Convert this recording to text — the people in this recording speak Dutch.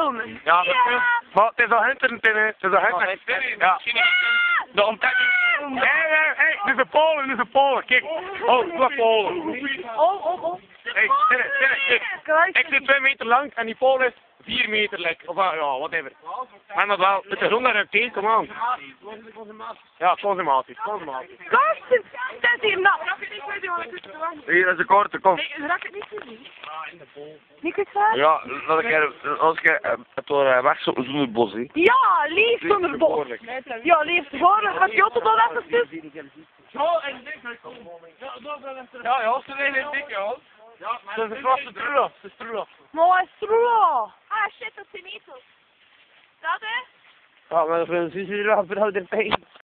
filmen. Ja, dat is. Maar het is al hinter het is al hinter. Ja. De ontdekking. Hé, dit is een Polen, dit is een Polen. Kijk. Oh, dat is Polen. Oh. Hé, kijk. Ik zit 2 meter lang en die Polen is 4 meter lek. Of ja, whatever. Maar dat wel, het is zonder een teen, kom aan. Ja, consumatie. Gasten, staat hier nou. Hier is een korte, kom. Raak het niet gezien? Niet gezien? Ja, als ik het door weg zonder bos, hè. Ja, lief zonder bos. Ja, lief behoorlijk. Gaat Jotte dan even tussen? Ja, ze zijn dik, joh. Ja, maar dat is een strullo. Mooi stroe. Ah, shit, dat zijn niet zo. Dat is? Ja, maar dan zien ze er wel erbij.